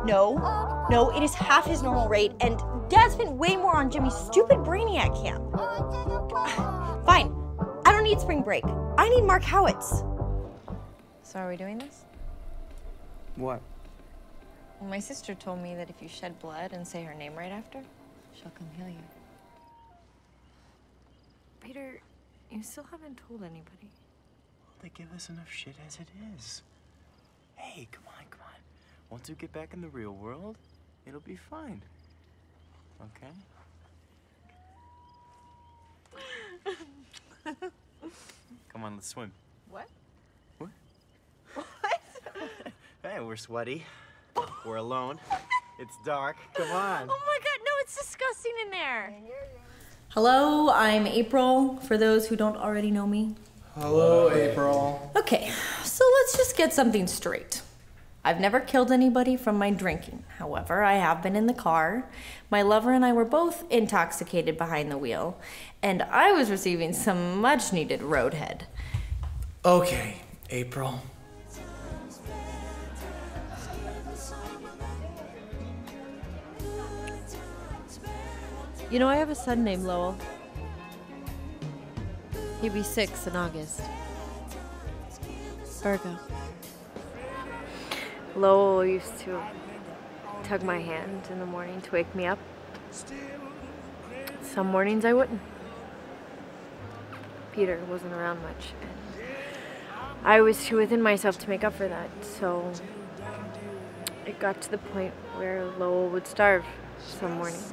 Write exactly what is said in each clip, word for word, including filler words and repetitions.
No, no, it is half his normal rate, and Dad spent way more on Jimmy's stupid Brainiac camp. Fine, I don't need spring break. I need Mark Howitz. So are we doing this? What? Well, my sister told me that if you shed blood and say her name right after, she'll come heal you. Peter, you still haven't told anybody. They give us enough shit as it is. Hey, come on, come on. Once we get back in the real world, it'll be fine. Okay? Come on, let's swim. What? What? What? Hey, we're sweaty. We're alone. It's dark. Come on. Oh my god, no, it's disgusting in there. Hello, I'm April, for those who don't already know me. Hello, April. Okay, so let's just get something straight. I've never killed anybody from my drinking. However, I have been in the car. My lover and I were both intoxicated behind the wheel, and I was receiving some much-needed roadhead. Okay, April. You know, I have a son named Lowell. He'd be six in August. Virgo. Lowell used to tug my hand in the morning to wake me up. Some mornings I wouldn't. Peter wasn't around much, and I was too within myself to make up for that, so it got to the point where Lowell would starve some mornings.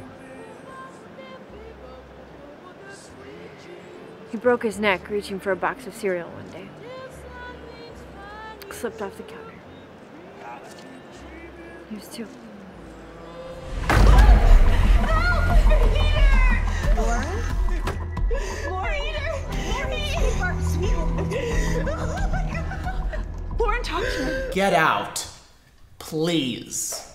He broke his neck reaching for a box of cereal one day. Slipped off the counter. He was two. Lauren? Lauren, talk to me. Get out, please.